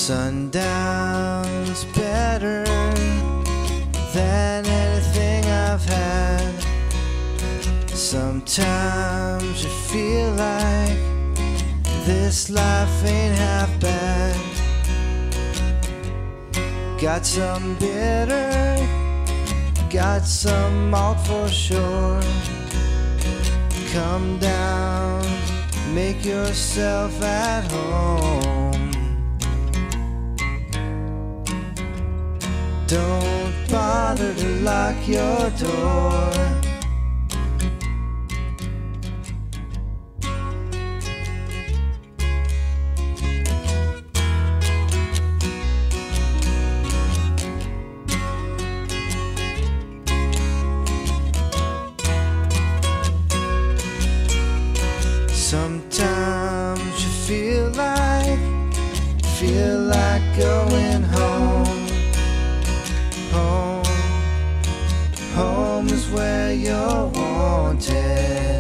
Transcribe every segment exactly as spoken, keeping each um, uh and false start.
Sundown's better than anything I've had. Sometimes you feel like this life ain't half bad. Got some bitter, got some malt for sure. Come down, make yourself at home. Don't bother to lock your door. Sometimes you feel like, feel like going home. Home, home is where you're wanted.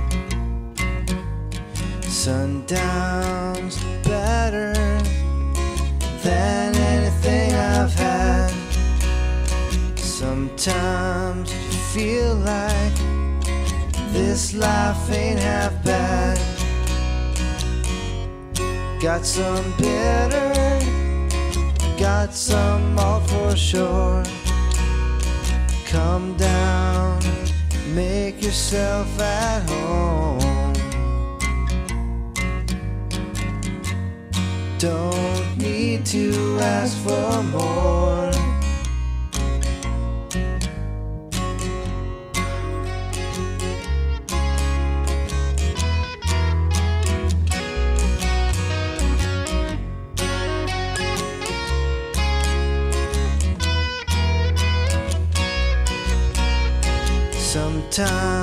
Sundown's better than anything I've had. Sometimes you feel like this life ain't half bad. Got some bitter, got some malt for sure. Come down, make yourself at home. Don't need to ask for more. Sometimes